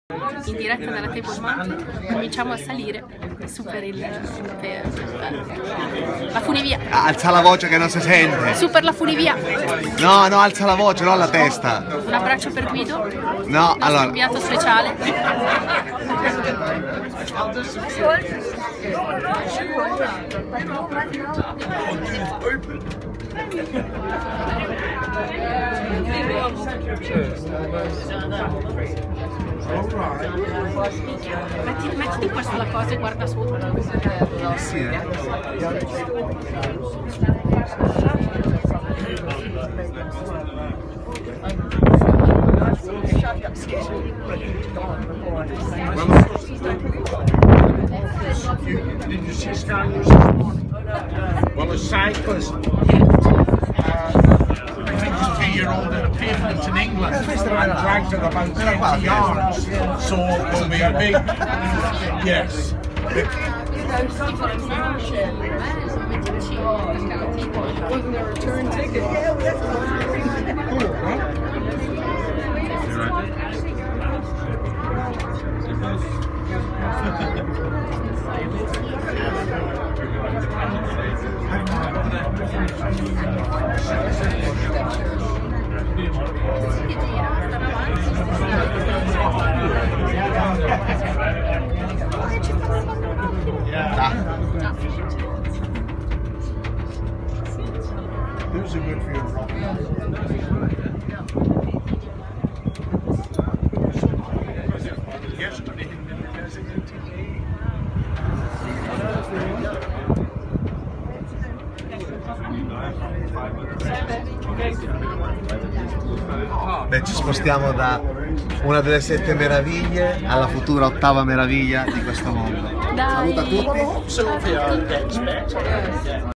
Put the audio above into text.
In diretta dalla Table Mountain cominciamo a salire su per la funivia. Alza la voce che non si sente. Su per la funivia. No, alza la voce, non la testa. Un abbraccio per Guido. No, allora. Inviato speciale. Mettiti qua sulla cosa e guarda sopra. Sì, Did you see Sky? Well, a cyclist I think it's 3-year-old in a pavement in England and dragged her about 20 yards. So there'll be a big yes. Wasn't a return ticket. Those are good for your Beh, ci spostiamo da una delle 7 meraviglie alla futura 8ª meraviglia di questo mondo. Dai. Saluta a tutti.